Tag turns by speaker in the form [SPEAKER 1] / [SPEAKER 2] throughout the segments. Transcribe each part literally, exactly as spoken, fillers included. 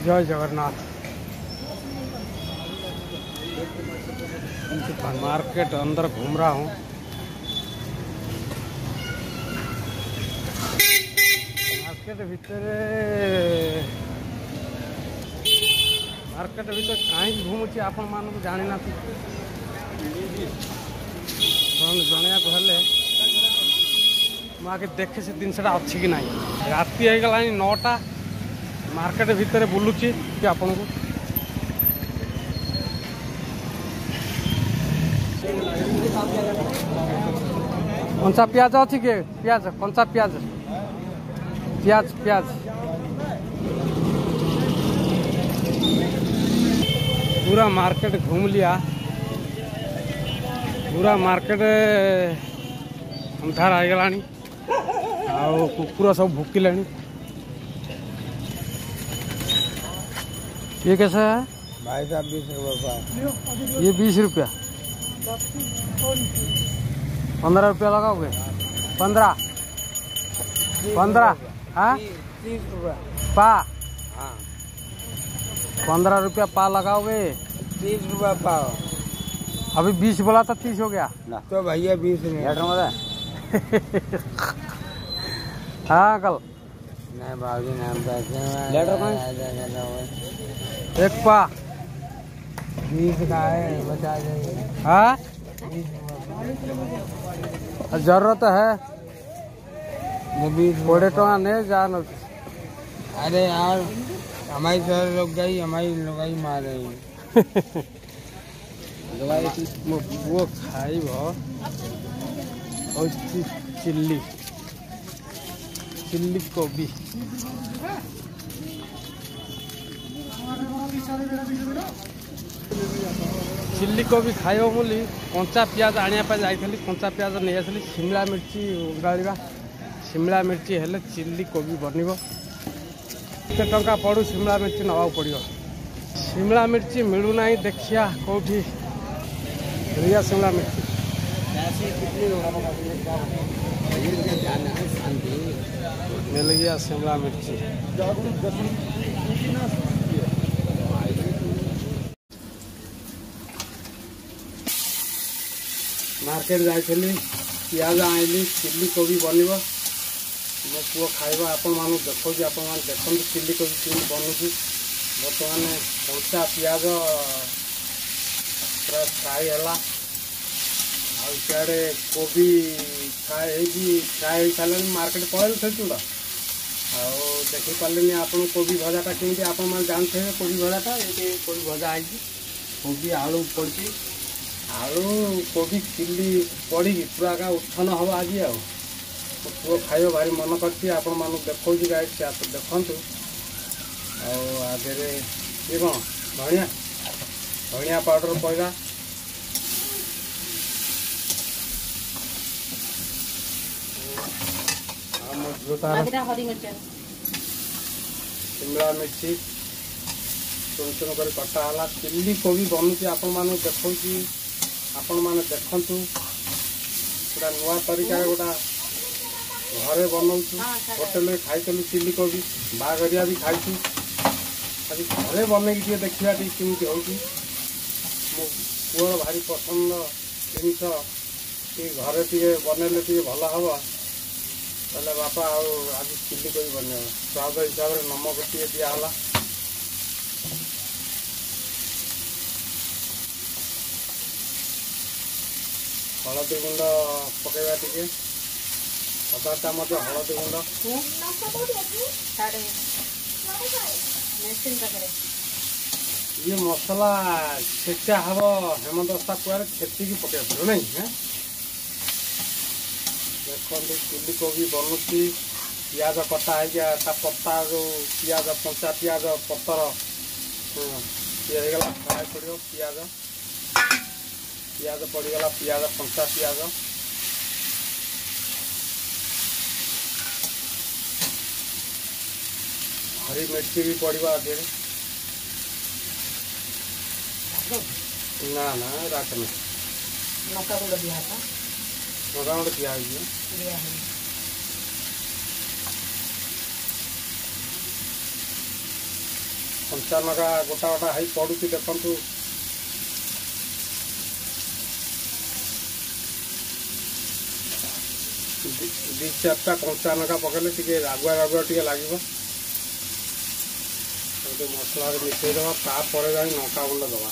[SPEAKER 1] जय जगन्नाथ। मार्केट अंदर घूम रहा हूँ। मार्केट भीतर मार्केट भीतर कहीं घूमुची आपण मानक जानी ना जनिया हेले मुझे देखे से जिनसा अच्छी कि नहीं। राति हो गला नौटा मार्केट भीतर बुलूची कि आपन को कंचा प्याज अच्छी के प्याज कंचा प्याज प्याज प्याज पूरा मार्केट घूम लिया। पूरा मार्केट अंधार हो गलानी आ कुकुर सब भुकिले। ये कैसा है
[SPEAKER 2] भाई साहब? बीस रुपये।
[SPEAKER 1] ये बीस रुपया पंद्रह रुपया लगाओगे? पंद्रह पंद्रह हाँ
[SPEAKER 2] तीस रुपया
[SPEAKER 1] पा
[SPEAKER 2] हाँ
[SPEAKER 1] पंद्रह रुपया पा लगाओगे?
[SPEAKER 2] तीस रुपया पाओ।
[SPEAKER 1] अभी बीस बोला था तीस हो गया
[SPEAKER 2] ना तो भैया बीस में
[SPEAKER 1] हाँ कल
[SPEAKER 2] नहीं भाजी नाम
[SPEAKER 1] एक पा
[SPEAKER 2] बीस का है बता देंगे।
[SPEAKER 1] हाँ जरूरत है कोड़े टका नहीं जान।
[SPEAKER 2] अरे यार हमारी सर लोग गई हमारी लोगाई मार रही
[SPEAKER 1] वो खाई और चिल्ली चिल्ली कोबी चिल्ली कोबी खाइब बोली कंचा पियाज आने जाइली। कंचा पियाज नहीं आसली। शिमला मिर्ची उगाड़ा शिमला मिर्ची हेले चिल्ली कोबी बनब। केते टंका पड़ू शिमला मिर्ची नवा पड़ो। शिमला मिर्ची मिलूना देखिया कौटी रिया शिमला मिर्ची मिल गया। शिमला मिर्ची मार्केट जाइली पियाज आइली चिल्ली कोबी बनब। मो पुओ खाइबा आपण मानु देखो आपण मान देखो चिल्ली कोबी केमि बनुची। बर्तमान कंचा पियाज पूरा फ्राए है आड़े कोबी फ्राए फ्राए हो सारे मार्केट पड़े खेचुड़ा आ देखी पारे आप कोबी भजाटा केमी आप जानते हैं। कोबी भजाटा ये कोबी भजा है कोबी आलू पड़ी आलू कोबी चिल्ली पड़ी पूरा का उत्थान हम आज आ पुओ खाइब भारी मन करती आपण मानू देखो गाइड देखु आगे ये कौन धनिया धनिया पाउडर पड़ा शिमला मिर्ची चुन चुन कर कटाला चिल्ली कोबी बनूची आपण मानू देखो आपण मैंने देखु गोटा नुआ तरीका गोटा घरे बनाऊँ होटेल में खाई चिल्ली कोबी बागरिया भी खाई आज घरे बन देखा केमी हो मो पुअर भारी पसंद जिनस घरे टे बनइले टे भल हम ताले बापा आज चिल्ली कोबी बन स्वाद हिसाब से नमक टे दिहला हलदी गुंड पकेबा टे अदा चामच हलदी गुंड ये मसला छेचा हम हेमदस्ता कुआर छेचिकी पकड़ पड़ो नहीं है। देखो चिल्ली कोबी बनूची पियाज कटा है पत्ता जो पियाज कंचा पियाज पतर ये गला फ्राए पड़ो पियाज पियाज पड़गला पियाज कंचा पियाज हरी मिर्ची भी पड़वा आधे ना ना रात में
[SPEAKER 3] मक्का गुड़ दिया था
[SPEAKER 1] मक्का गुड़ दिया है। कंचा लगा गोटा गोटा है पड़ू देखु दी चार्टा कंचा लगा पकड़े टे रागुआ रागुआ टे लगे मसला मिसई दवा तापर जा लंका गुंड दवा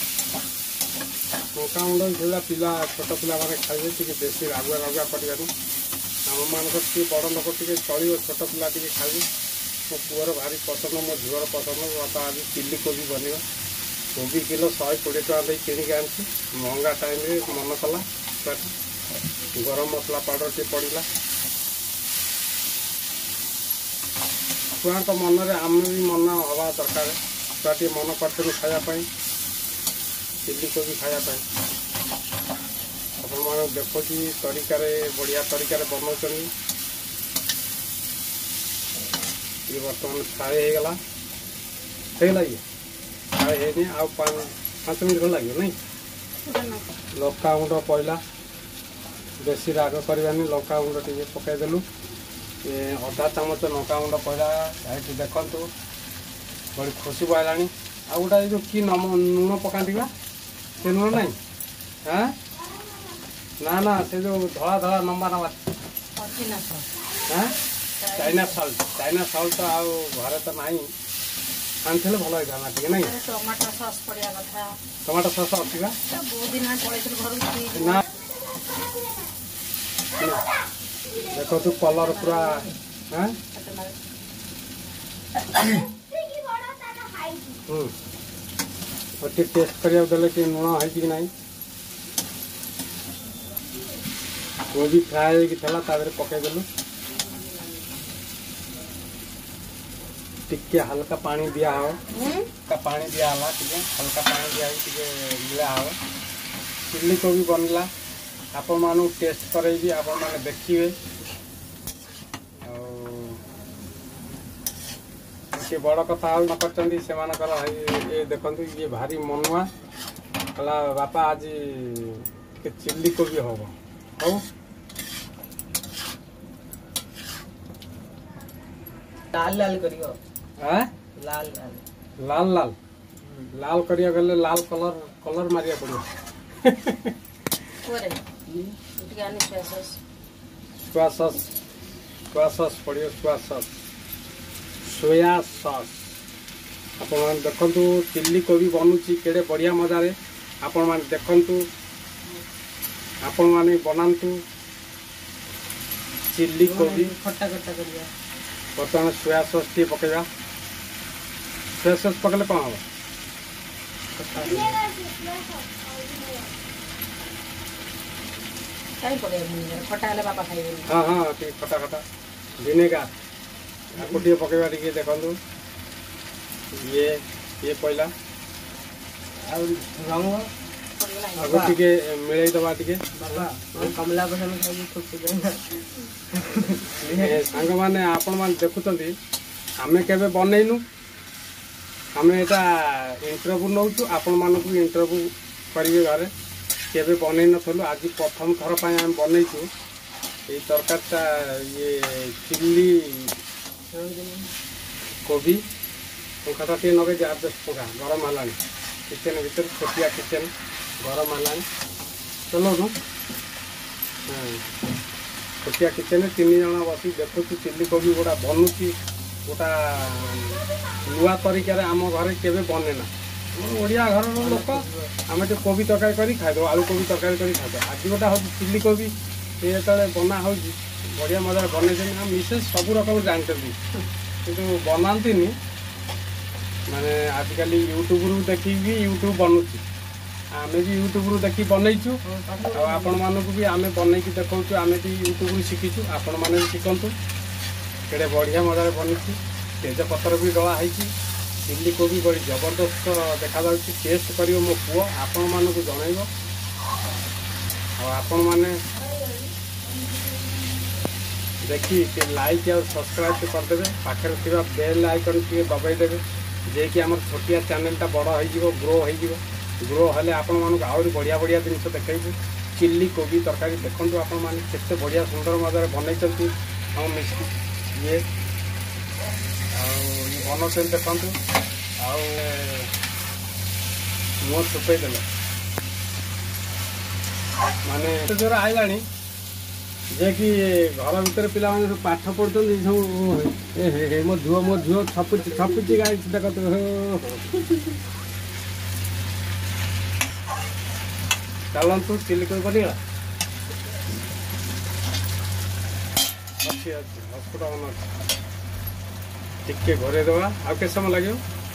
[SPEAKER 1] लंका गुंड जो पिला छोट पिला मैंने खाइबे टे बेसी रागुआ रागुआ कर आम मान बड़ लोक टे चलो छोट पिला टे खाइबे मो पुअर भारी पसंद मो झीवर पसंद बापा आज चिल्ली कोबी बन कोबी किलो शहे कोड़े टाँग दे किणिक आनी महंगा टाइम मन कला गरम मसला पाउडर टे पड़ा छुआ मन में आम भी मन हवा दरकार छुआ टे मन कर खायापी चिल्ली कोबी खायापी आपण मैंने देखो तरीकार बढ़िया तरीकार बनाऊँ ये बर्तमान फ्राए हो गला होगा ये फ्राए है आ पाँच मिनट खंड लगे नहीं लंका गुंड पड़ा बेसी राग करवानी लंका गुंड टे पकईदेलु अधा चामच लंका गुंड पड़ा ये देखु बड़ी खुशी पड़ा आ गोटा जो कि लुण पकाती से लुण ना हाँ ना ना से जो धला धला लंबा लंबा हाँ चाइना सल्ट चाइना सल्ट तो आउ घरे तो ना आनी भल होता ना टे नहीं
[SPEAKER 3] टमाटर सॉस पड़िया कथा
[SPEAKER 1] टमाटर सॉस अच्छी
[SPEAKER 3] बहुत दिन पड़े घर
[SPEAKER 1] ना देखो तू कलर पूरा हाँ टे टेस्ट करिया देले कि लुण है कि नहीं कोबी फ्राए होगी पकईदेलु टिके हल्का पानी दिया हो का पानी दिया टे हल्का पानी दिया मिला हो चिल्ली कोबी बनला आपण मानू टेस्ट करेबी आपण माने देखिए ये बड़ कथा न करचंदी से मानकर ये देखंतु ये भारी मनुआ कला बापा आज के चिल्ली कोबी होबो हो
[SPEAKER 3] लाल लाल करियो
[SPEAKER 1] हैं
[SPEAKER 3] लाल लाल
[SPEAKER 1] लाल लाल लाल करिया गले लाल कलर कलर मारिया पड़ियो
[SPEAKER 3] कोरे उठिया ने sauce
[SPEAKER 1] soya sauce soya sauce पड़ियो सोया सॉस सोया सॉस आपण देखंतु चिल्ली कोबी बनुची केड़े बढ़िया मजा रे आपण मान देखंतु आपण माने बनांतु चिल्ली कोबी
[SPEAKER 3] खट्टा खट्टा करिया
[SPEAKER 1] बर्तमान सोया सॉस टी पकेगा सोया सॉस पकड़े कौन हम
[SPEAKER 3] खट्टा हेले बापा खाइबे
[SPEAKER 1] हाँ हाँ टी खटा खटा विनेगार आपको टी पकेगा टी देखो ये ये पहला
[SPEAKER 3] रंग
[SPEAKER 1] आगो टी मिलई दबा टी
[SPEAKER 3] बाबा कमला पसंद खाई खुश
[SPEAKER 1] सांग मैंने आपण मैंने देखुं आमे केबे बनईनु आमे एटा इंटरव्यू नौचु आपण मानकु इंटरव्यू करिवे घरे केबे बनई नथलु आज प्रथम थर पय हम बनईछु ए तरकारीटा ये चिल्ली कोबी पंखाटा टे नगे जा दस पंखा गरम हलानी किचन भीतर छोटिया किचन गरम हलानी चलो नु हां छोटिया किचन तीन जना बस देखु चिल्ली कोबी गोटा बनुची गोटा नुआ तरीकार आम घरे केबे बने ना ओडिया घर लोक आम तो कोबी तरकारी कर खाद आलू कोबी तरकारी कर खाद आज गोटा हूँ चिल्ली कोबी ये जो बना हो बढ़िया मजा बन मिसेस सब रकम जानते कि बनाती माने आजिकल यूट्यूब रू देखी यूट्यूब बनुची आम भी यूट्यूब रू देखी बनईचु आपण मानक भी आम बनई देखु आम भी यूट्यूब रू शिखीचु आपण मैंने भी शिखु केड़े बढ़िया मजा बनी तेजपत्र भी डला है चिल्ली कोबी बड़ी जबरदस्त देखा टेस्ट कर मो पुओ आपण मानक जनइब आपण मैंने देखी लाइक और सब्सक्राइब करदे पाखे थी बेल आइकन टे दबाईदेवे जे कि आम छोटिया चैनलटा बड़ हो ग्रो हो ग्रो हेल्ले आपण मानक आहरी बढ़िया बढ़िया जिन देखु चिल्ली कोबी तरकारी देखूँ आपण मैंने केते बढ़िया सुंदर मजा बनई हम ये बनाते देखु ଆଉ ମୁହଁ ଛୁପେଇ ଦେଲେ ମାନେ ଏତେ ଜୋର ଆଇଲାଣି ଯେ କି ଘର ଭିତରେ ପିଲାମାନେ ସବୁ ପାଠ ପଢୁଛନ୍ତି ସବୁ ଏ ହେ ମୋ ଝୁଅ ମୋ ଝୁଅ ଛପୁଛି ଛପୁଛି ଗାଈ ଦେଖ ଚାଲନ୍ତୁ ଚିଲି କୋବି ବନିଗଲା ଅଛି ଅଛି ଅସ୍ଫୁଟ ମନ ଅଛି ଟିକେ ଘୋରେଇ ଦେବା ଆଉ କେତେ ସମୟ ଲାଗିବ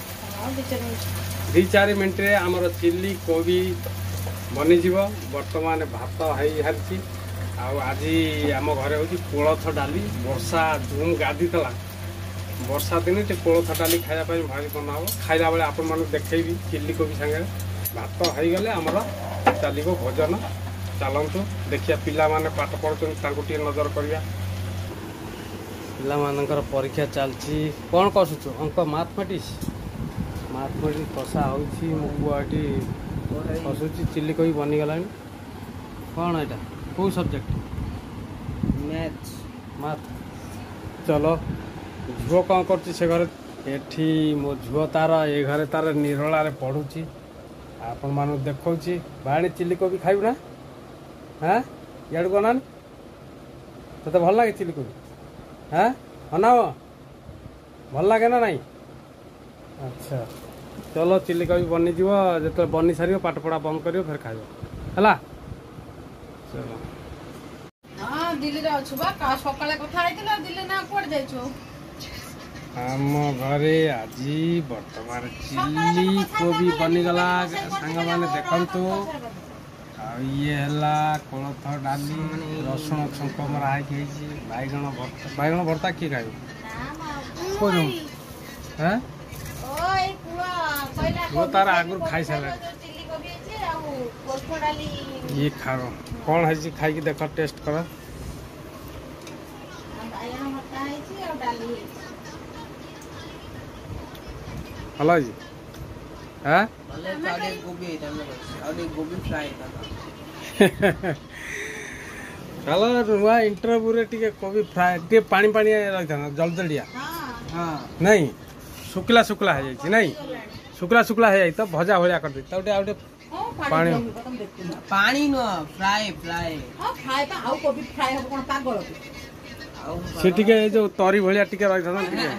[SPEAKER 1] ଦୁଇ ଚାରି ମିନିଟ୍ରେ ଆମର ଚିଲି କୋବି ବନିଯିବ ବର୍ତ୍ତମାନ ଭାତ ହେଇସାରିଛି ଆଉ ଆଜି ଆମ ଘରେ ହେଉଛି କୋଳଥ ଡାଲି ବର୍ଷା ଜୁମ୍ ଗାଧିଥିଲା ବର୍ଷା ଦିନେ ଟିକେ କୋଳଥ ଡାଲି ଖାଇବା ପାଇଁ ଭାରି ମନ ହେବ ଖାଇଲା ବେଳେ ଆପଣମାନଙ୍କୁ ଦେଖେଇବି ଚିଲି କୋବି ସାଙ୍ଗରେ ଭାତ ହେଇଗଲେ ଆମର ଚାଲିବ ଭୋଜନ ଚାଲନ୍ତୁ ଦେଖିବା ପିଲାମାନେ ପାଠ ପଢ଼ୁଛନ୍ତି ତାଙ୍କୁ ଟିକେ ନଜର କରିବା ପିଲାମାନଙ୍କର ପରୀକ୍ଷା ଚାଲିଛି କ'ଣ କଷୁଛୁ ଅଙ୍କ ମ୍ୟାଥମେଟିକ୍ସ ମ୍ୟାଥମେଟିକ୍ସ କଷା ହେଉଛି ମୋ ପୁଅ ଏଠି କଷୁଛି ଚିଲି କୋବି ବନିଗଲାଣି କ'ଣ ଏଇଟା କେଉଁ ସବଜେକ୍ଟ
[SPEAKER 2] ମ୍ୟାଥ୍
[SPEAKER 1] ମ୍ୟାଥ୍ ଚଲ ଝୁଅ କ'ଣ କରୁଛି ସେ ଘରେ ଏଠି ମୋ ଝୁଅ ତାର ଏ ଘରେ ତାର ନିରୋଳାରେ ପଢ଼ୁଛି ଆପଣମାନଙ୍କୁ ଦେଖାଉଛି ବାଣୀ ଚିଲି କୋବି ଖାଇବୁ ନା ହଁ ଇଆଡ଼କୁ ଅନାନି ତୋତେ ଭଲ ଲାଗେ ଚିଲି କୋବି ହଁ ଅନାଅ ଭଲ ଲାଗେ ନା ନାଇଁ ଆଚ୍ଛା ଚଲ ଚିଲି କୋବି ବନିଯିବ ଯେତେବେଳେ ବନି ସାରିବ ପାଠ ପଢ଼ା ବନ୍ଦ କରିବ ଫେର ଖାଇବ ହେଲା ଚଲ
[SPEAKER 3] ହଁ ଦିଲ୍ଲୀରେ ଅଛୁ ବା ସକାଳେ କଥା ହେଇଥିଲା ଦିଲ୍ଲୀ ନା କୁଆଡ଼େ ଯାଇଛୁ
[SPEAKER 1] ଆମ ଘରେ ଆଜି ବର୍ତ୍ତମାନ ଚିଲି କୋବି ବନିଗଲା ସାଙ୍ଗମାନେ ଦେଖନ୍ତୁ ଆଉ ଇଏ ହେଲା କୋଳଥ ଡାଲି ରସୁଣ ଛୁଙ୍କ ମରା ହେଇକି ହେଇଛି ବାଇଗଣ ଭର୍ତ୍ତା ବାଇଗଣ ଭର୍ତ୍ତା କିଏ ଖାଇବ କହୁଛୁ ହଁ ପୁଅ ତାର ଆଗରୁ ଖାଇସାରିଲାଣି ଇଏ ଖାଅ କ'ଣ ହେଇଛି ଖାଇକି ଦେଖ ଟେଷ୍ଟ କର ଭଲ ହେଇଛି ହଁ ଚାଲ ନୂଆ ଇଣ୍ଟରଭ୍ୟୁରେ ଟିକେ କୋବି ଫ୍ରାଏ ଟିକେ ପାଣି ପାଣି ରହିଥାନ୍ତା ଜଲଦିଆ ନାଇଁ ଶୁଖିଲା ଶୁଖିଲା ହେଇଯାଇଛି ନାଇଁ ଶୁଖିଲା ଶୁଖିଲା ହେଇଯାଇଛି ତ ଭଜା ଭଳିଆ କରିଦେଇଛି ଆଉ ଟିକେ ଆଉ ଟିକେ ପାଣି
[SPEAKER 2] ପାଣି ନୁହଁ ଫ୍ରାଏ ଫ୍ରାଏ
[SPEAKER 1] ସେ ଟିକେ ଏଇ ଯୋଉ ତରି ଭଳିଆ ଟିକେ ରହିଥାନ୍ତା ଟିକେ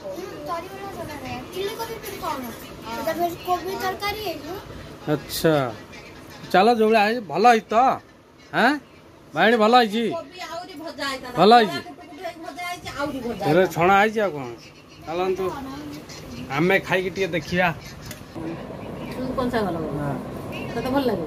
[SPEAKER 1] ଆଚ୍ଛା ଚାଲ ଯୋଉଭଳିଆ ହେଇଛି ଭଲ ହେଇଛି ତ ହଁ ବାଇଗଣୀ ଭଲ ହେଇଛି ଭଲ ହେଇଛି ଛଣା ହେଇଛି ଆଉ କ'ଣ ଚାଲନ୍ତୁ ଆମେ ଖାଇକି ଟିକେ ଦେଖିବା
[SPEAKER 3] ଭଲ ଲାଗିବ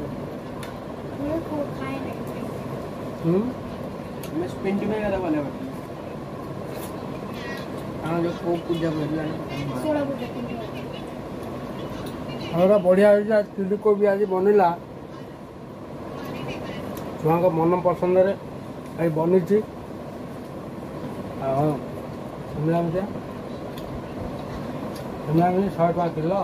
[SPEAKER 1] ଆଉ ବଢ଼ିଆ ହେଇଛି ଚିଲି କୋବି ଆଜି ବନିଲା ଛୁଆଙ୍କ ମନ ପସନ୍ଦରେ ଆଜି ବନିଛି ଆଉ ଶିମଲା ମିର୍ଚା ଶିମଲା ମିର୍ଚା ଶହେ ଟଙ୍କା କିଲୋ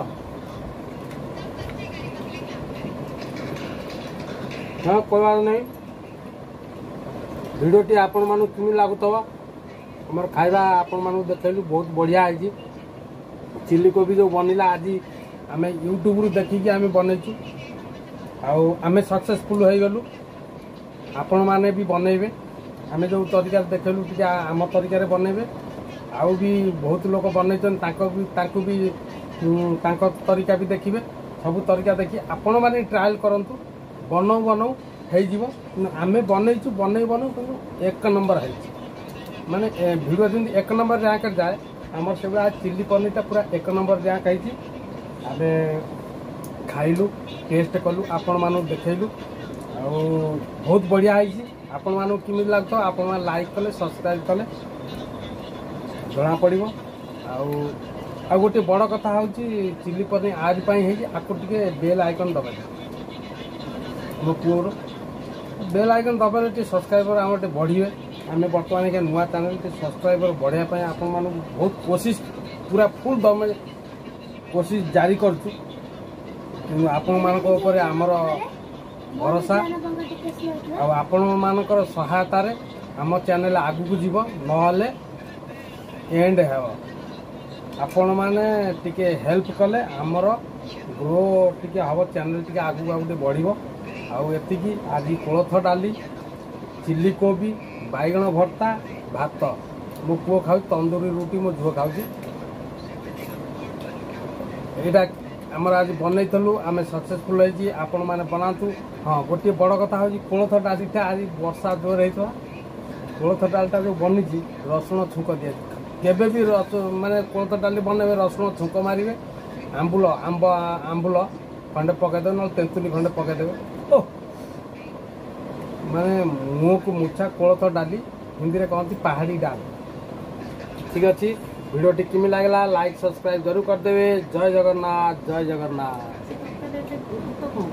[SPEAKER 1] ହଁ କହିବାର ନାହିଁ ଭିଡ଼ିଓଟି ଆପଣମାନଙ୍କୁ କେମିତି ଲାଗୁଥିବ ଆମର ଖାଇବା ଆପଣମାନଙ୍କୁ ଦେଖେଇଲୁ ବହୁତ ବଢ଼ିଆ ହେଇଛି ଚିଲି କୋବି ଯେଉଁ ବନିଲା ଆଜି ଆମେ ୟୁଟ୍ୟୁବରୁ ଦେଖିକି ଆମେ ବନେଇଛୁ ଆଉ ଆମେ ସକ୍ସେସଫୁଲ୍ ହେଇଗଲୁ ଆପଣମାନେ ବି ବନେଇବେ ଆମେ ଯେଉଁ ତରିକାରେ ଦେଖେଇଲୁ ଟିକେ ଆମ ତରିକାରେ ବନେଇବେ ଆଉ ବି ବହୁତ ଲୋକ ବନେଇଛନ୍ତି ତାଙ୍କ ବି ତାଙ୍କୁ ବି ତାଙ୍କ ତରିକା ବି ଦେଖିବେ ସବୁ ତରିକା ଦେଖି ଆପଣମାନେ ଟ୍ରାଏଲ୍ କରନ୍ତୁ ବନଉ ବନଉ ହେଇଯିବ ଆମେ ବନେଇଛୁ ବନେଇ ବନଉ କିନ୍ତୁ ଏକ ନମ୍ବର ହେଇଛି ମାନେ ଭିଡ଼ିଓ ଯେମିତି ଏକ ନମ୍ବର ର୍ୟାଙ୍କରେ ଯାଏ ଆମର ସେଭଳିଆ ଚିଲି ପନିରଟା ପୁରା ଏକ ନମ୍ବର ର୍ୟାଙ୍କ ହେଇଛି ଆମେ ଖାଇଲୁ ଟେଷ୍ଟ କଲୁ ଆପଣମାନଙ୍କୁ ଦେଖେଇଲୁ ଆଉ ବହୁତ ବଢ଼ିଆ ହେଇଛି ଆପଣମାନଙ୍କୁ କେମିତି ଲାଗୁଥିବ ଆପଣମାନେ ଲାଇକ୍ କଲେ ସବସ୍କ୍ରାଇବ୍ କଲେ ଜଣାପଡ଼ିବ ଆଉ ଆଉ ଗୋଟେ ବଡ଼ କଥା ହେଉଛି ଚିଲି ପନିର ଆଜି ପାଇଁ ହେଇଛି ଆକୁ ଟିକେ ବେଲ୍ ଆଇକନ୍ ଦେବେ ମୋ ପୁଅର ବେଲ୍ ଆଇକନ୍ ଦବାରେ ଟିକେ ସବସ୍କ୍ରାଇବର ଆମର ଟିକେ ବଢ଼ିବେ ଆମେ ବର୍ତ୍ତମାନ ଏକ ନୂଆ ଚ୍ୟାନେଲ୍ ଟିକେ ସବସ୍କ୍ରାଇବର ବଢ଼ିବା ପାଇଁ ଆପଣମାନଙ୍କୁ ବହୁତ କୋସିସ୍ ପୁରା ଫୁଲ୍ ଦମେ କୋସିସ୍ ଜାରି କରୁଛୁ କିନ୍ତୁ ଆପଣମାନଙ୍କ ଉପରେ ଆମର ଭରସା ଆଉ ଆପଣମାନଙ୍କର ସହାୟତାରେ ଆମ ଚ୍ୟାନେଲ୍ ଆଗକୁ ଯିବ ନହେଲେ ଏଣ୍ଡ ହେବ आपण मैंने टिके हेल्प कले आमर ग्रो टिके हम चैनल टिके आगू आगू बढ़िबो आउ एतिकी आज कोलथ डाली चिल्ली कोबी बैगण भर्ता भात मो पुओ खाऊ तंदूरी रुटी मो झुओ खाऊ यहाँ आमर आज बनईलु आम सक्सेसफुल होती आपण मैंने बनातु। हाँ गोटे बड़ कथा हूँ कोलथ डालीटा आज वर्षा जोर होता कोलथ डालटा जो बनी रसुण छुंक दिया केबे भी रस माने कोलथ डाली बनइबे रसुण छुंक मारे आंबुल आंब आंबुल खंडे पकईदे ना तेंतुली खंडे पकईदे ओ माने मुँह को मुछा कोलथ डाली हिंदी में कहती पहाड़ी डाल। ठीक अच्छे वीडियो टी किमी लगला लाइक सब्सक्राइब जरूर करदेवे। जय जगन्नाथ जय जगन्नाथ।